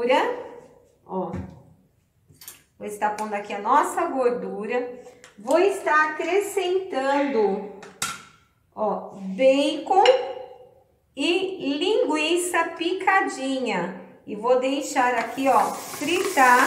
gordura, ó. Vou estar pondo aqui a nossa gordura. Vou estar acrescentando, ó, bacon e linguiça picadinha. E vou deixar aqui, ó, fritar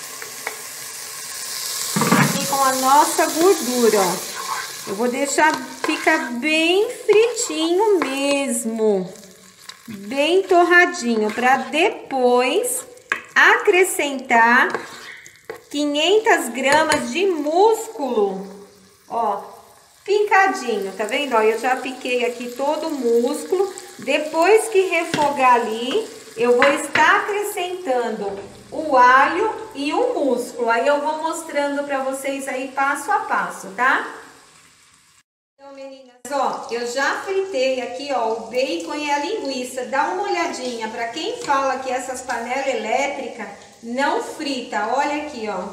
aqui com a nossa gordura, ó. Eu vou deixar ficar bem fritinho mesmo, bem torradinho, para depois acrescentar 500 gramas de músculo, ó, picadinho, tá vendo? Ó, eu já piquei aqui todo o músculo. Depois que refogar ali, eu vou estar acrescentando o alho e o músculo. Aí eu vou mostrando pra vocês aí passo a passo, tá? Então, meninas, ó, eu já fritei aqui, ó, o bacon e a linguiça. Dá uma olhadinha, pra quem fala que essas panelas elétricas não frita, olha aqui, ó.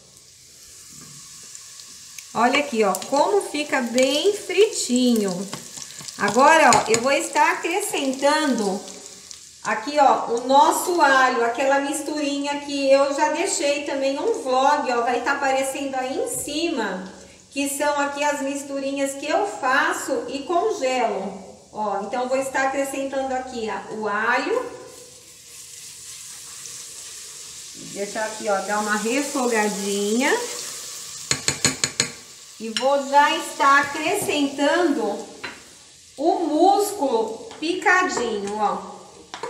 Olha aqui, ó, como fica bem fritinho. Agora, ó, eu vou estar acrescentando aqui, ó, o nosso alho, aquela misturinha que eu já deixei também um vlog, ó, vai estar aparecendo aí em cima, que são aqui as misturinhas que eu faço e congelo, ó. Então, vou estar acrescentando aqui, ó, o alho. Deixar aqui, ó, dar uma refogadinha. E vou já estar acrescentando o músculo picadinho, ó.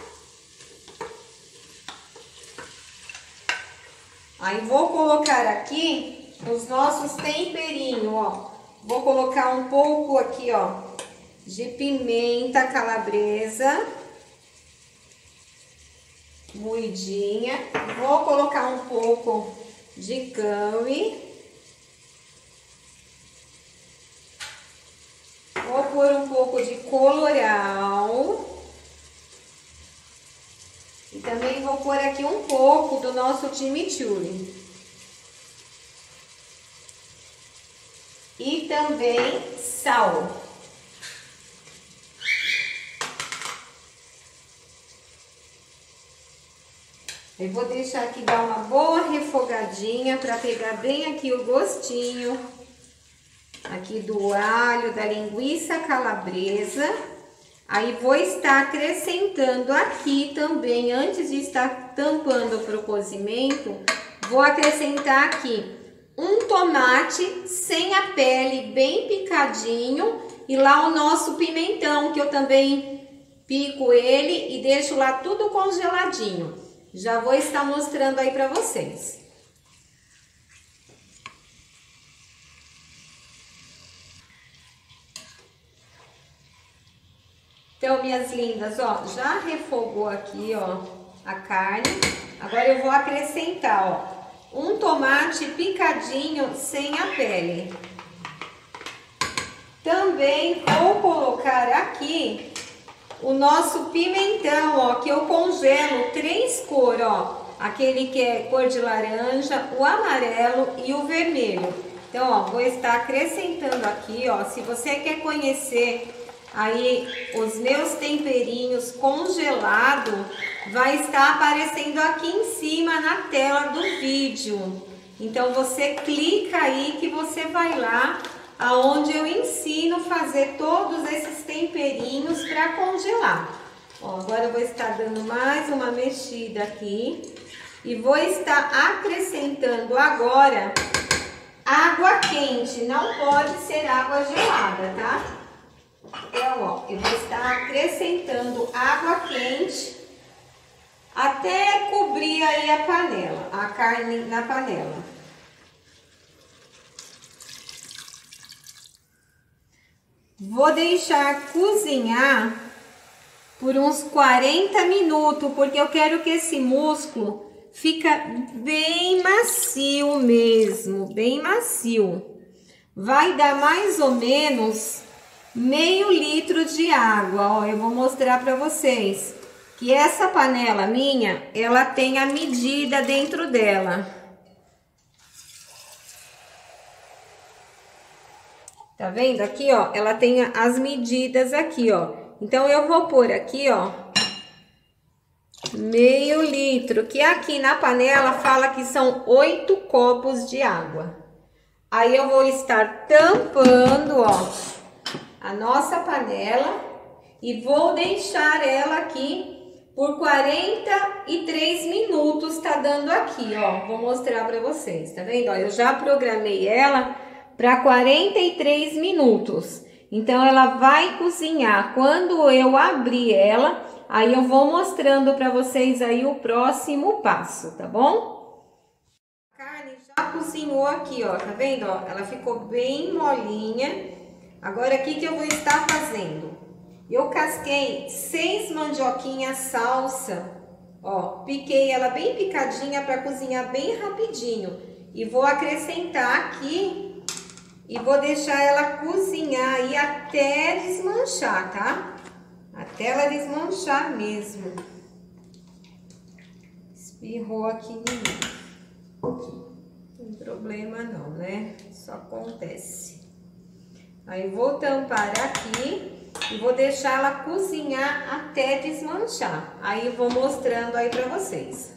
Aí vou colocar aqui os nossos temperinhos, ó. Vou colocar um pouco aqui, ó, de pimenta calabresa moidinha. Vou colocar um pouco de curry. Vou pôr um pouco de colorau. E também vou pôr aqui um pouco do nosso chimichurri. E também sal. Eu vou deixar aqui dar uma boa refogadinha para pegar bem aqui o gostinho aqui do alho, da linguiça calabresa. Aí vou estar acrescentando aqui também, antes de estar tampando para o cozimento, vou acrescentar aqui um tomate sem a pele, bem picadinho, e lá o nosso pimentão, que eu também pico ele e deixo lá tudo congeladinho. Já vou estar mostrando aí para vocês. Então, minhas lindas, ó, já refogou aqui, ó, a carne. Agora eu vou acrescentar, ó, um tomate picadinho sem a pele. Também vou colocar aqui o nosso pimentão, ó, que eu congelo 3 cores, ó. Aquele que é cor de laranja, o amarelo e o vermelho. Então, ó, vou estar acrescentando aqui, ó. Se você quer conhecer aí os meus temperinhos congelados, vai estar aparecendo aqui em cima na tela do vídeo. Então, você clica aí que você vai lá aonde eu ensino a fazer todos esses temperinhos para congelar. Ó, agora eu vou estar dando mais uma mexida aqui e vou estar acrescentando agora água quente, não pode ser água gelada, tá? Então, ó, eu vou estar acrescentando água quente até cobrir aí a panela, a carne na panela. Vou deixar cozinhar por uns 40 minutos, porque eu quero que esse músculo fica bem macio mesmo, bem macio. Vai dar mais ou menos meio litro de água, ó. Eu vou mostrar para vocês que essa panela minha, ela tem a medida dentro dela. Tá vendo aqui, ó? Ela tem as medidas aqui, ó. Então, eu vou pôr aqui, ó, meio litro, que aqui na panela fala que são 8 copos de água. Aí eu vou estar tampando, ó, a nossa panela e vou deixar ela aqui por 43 minutos, tá dando aqui, ó. Vou mostrar pra vocês, tá vendo? Ó, eu já programei ela para 43 minutos. Então, ela vai cozinhar. Quando eu abrir ela, aí eu vou mostrando pra vocês aí o próximo passo, tá bom? A carne já cozinhou aqui, ó, tá vendo? Ó, ela ficou bem molinha. Agora, o que eu vou estar fazendo? Eu casquei 6 mandioquinhas salsa, ó, piquei ela bem picadinha para cozinhar bem rapidinho. E vou acrescentar aqui e vou deixar ela cozinhar aí até desmanchar, tá? Até ela desmanchar mesmo. Espirrou aqui em mim. Não tem problema não, né? Isso acontece. Aí vou tampar aqui e vou deixar ela cozinhar até desmanchar. Aí vou mostrando aí pra vocês.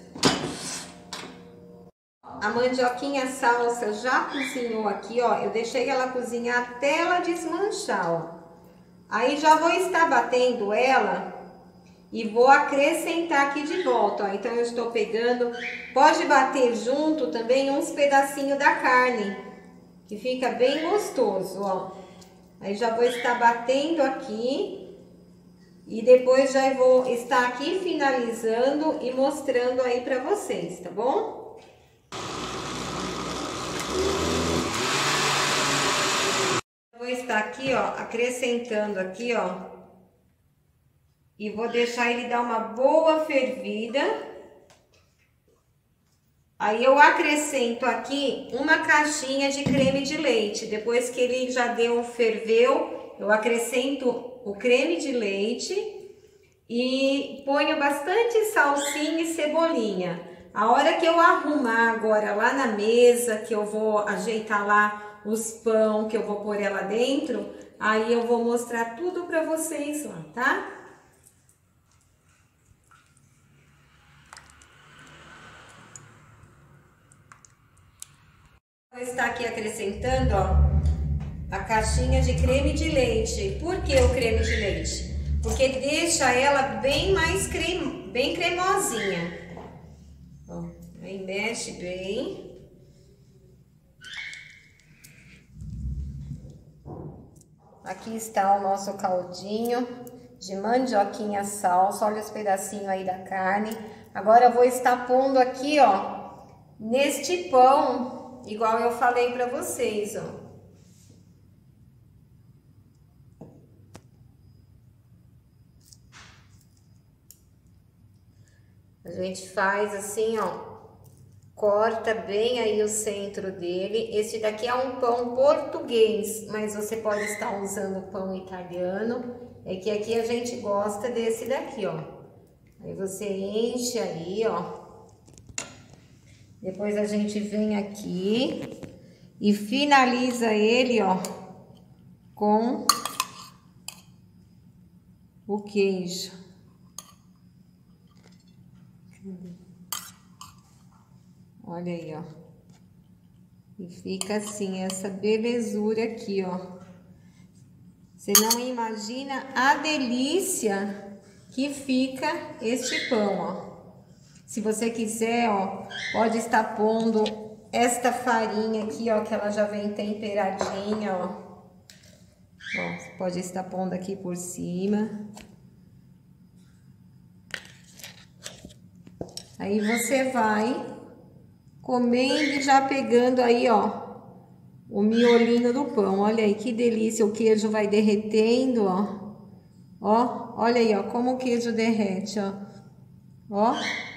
A mandioquinha salsa já cozinhou aqui, ó. Eu deixei ela cozinhar até ela desmanchar, ó. Aí já vou estar batendo ela e vou acrescentar aqui de volta, ó. Então eu estou pegando, pode bater junto também uns pedacinhos da carne, que fica bem gostoso, ó. Aí já vou estar batendo aqui e depois já vou estar aqui finalizando e mostrando aí pra vocês, tá bom? Vou estar aqui, ó, acrescentando aqui, ó, e vou deixar ele dar uma boa fervida. Aí eu acrescento aqui uma caixinha de creme de leite. Depois que ele já ferveu, eu acrescento o creme de leite e ponho bastante salsinha e cebolinha. A hora que eu arrumar agora lá na mesa, que eu vou ajeitar lá os pão, que eu vou pôr ela dentro, aí eu vou mostrar tudo pra vocês lá, tá? Vou estar aqui acrescentando, ó, a caixinha de creme de leite. Por que o creme de leite? Porque deixa ela bem mais bem cremosinha. Ó, aí mexe bem. Aqui está o nosso caldinho de mandioquinha salsa. Olha os pedacinhos aí da carne. Agora eu vou estar pondo aqui, ó, neste pão, igual eu falei pra vocês, ó. A gente faz assim, ó, corta bem aí o centro dele. Esse daqui é um pão português, mas você pode estar usando pão italiano. É que aqui a gente gosta desse daqui, ó. Aí você enche aí, ó. Depois a gente vem aqui e finaliza ele, ó, com o queijo. Olha aí, ó. E fica assim, essa belezura aqui, ó. Você não imagina a delícia que fica este pão, ó. Se você quiser, ó, pode estar pondo esta farinha aqui, ó, que ela já vem temperadinha, ó. Ó, você pode estar pondo aqui por cima. Aí você vai comendo e já pegando aí, ó, o miolinho do pão. Olha aí que delícia, o queijo vai derretendo, ó. Ó, olha aí, ó, como o queijo derrete, ó. Ó.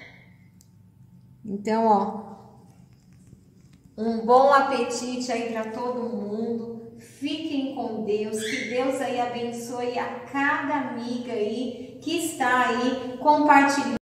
Então, ó, um bom apetite aí para todo mundo. Fiquem com Deus, que Deus aí abençoe a cada amiga aí que está aí compartilhando